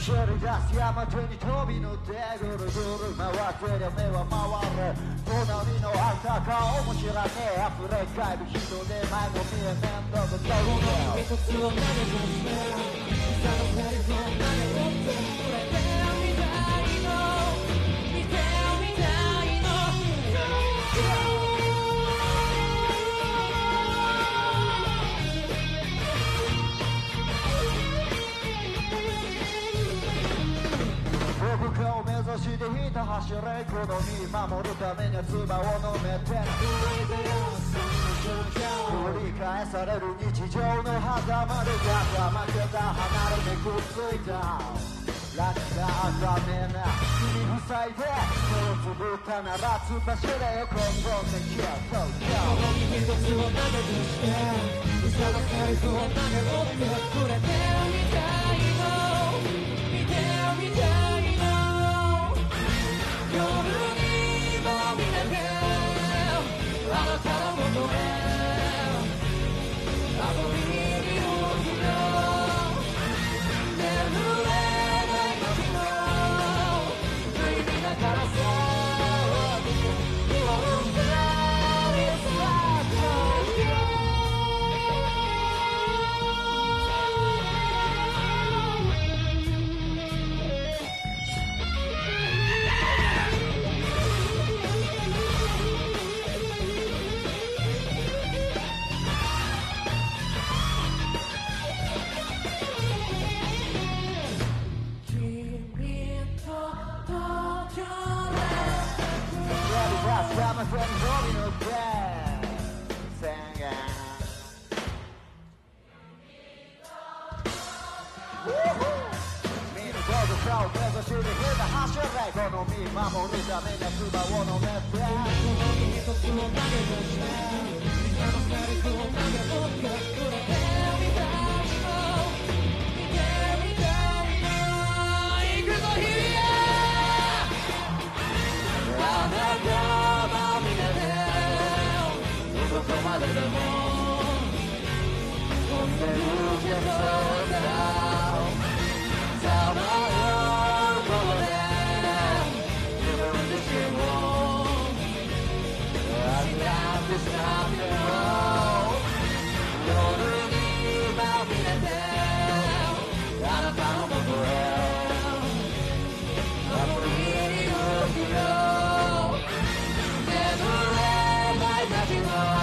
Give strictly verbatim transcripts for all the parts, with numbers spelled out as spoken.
走り出す山手に飛び乗ってぐるぐる回ってりゃ目は回る隣のあんた顔も知らねえ溢れ返る人で前も見え面倒と飛ぶよ一つを投げ込んで膝のセリフを投げ込んでくれてみたいの見てみたいの僕がを目指してひた走れこの身守るためには唾を飲めて繰り返される日常の狭間で負けた離れてくっついた楽さあかねえな耳塞いで手をつぶったなら突っ走れよ今度で消えそうこの身一つを投げとして嘘のセリフを投げ持ってくれてみたいの見てみたい夜にも見ててあなたのもとへ遊びに行くよ眠れない時の不意味だからさ今の二人さ山手に飛び乗って宣言見るどこかを目指してひた走れこの身守るためには唾を飲めてこの身一つを投げ出して膝のセリフを投げ持ってくれてみたいの見てみたいの行くぞ日々あなたどこまででも飛んでるけどささまようことで自分自身を諦めてしまっても夜にまみれてあなたのもとへ遊びに行くよ眠れない時の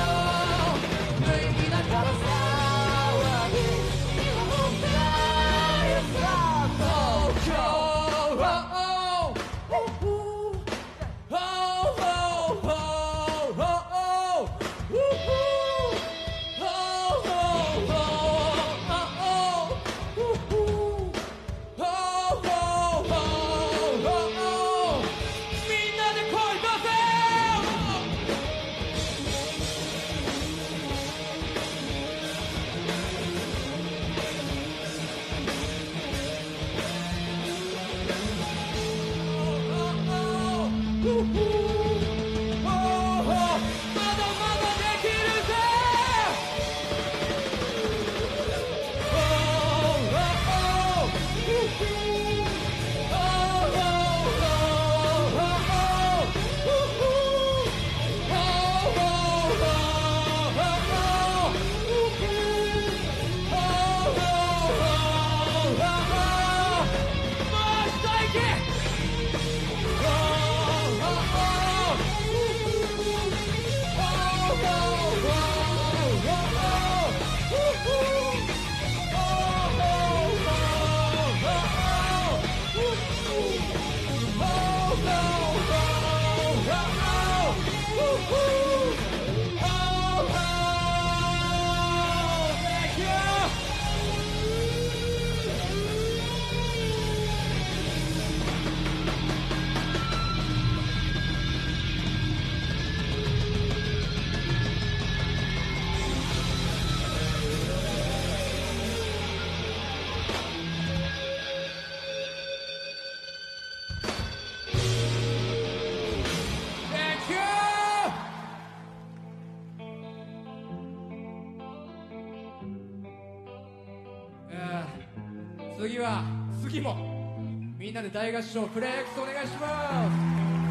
次は次もみんなで大合唱プレイ X お願いします。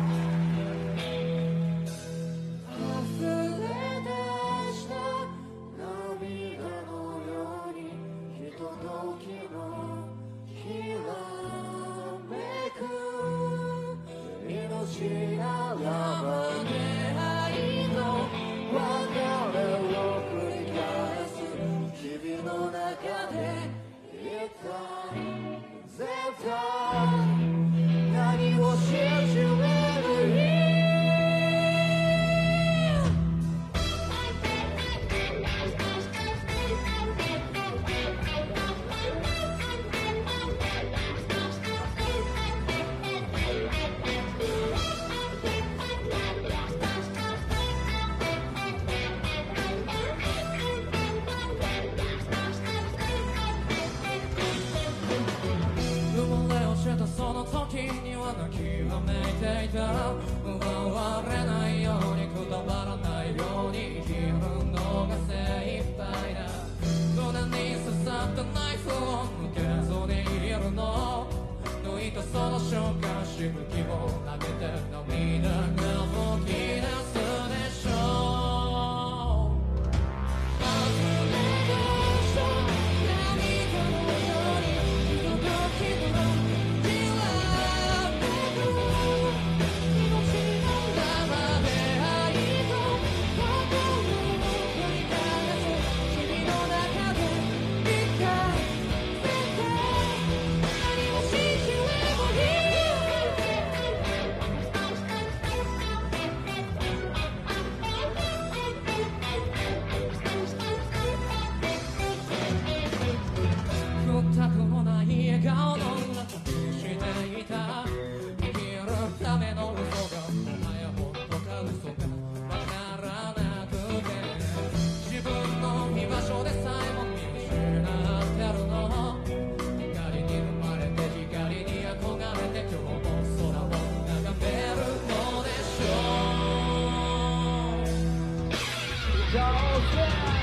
何を信じればいいその時には泣きわめいていた。奪われないようにくたばらないように生きるのが精一杯だ。胸に刺さったナイフを抜けずにいるの。抜いたその瞬間しぶきを投げて涙が吹き出すでしょう。Go, yeah!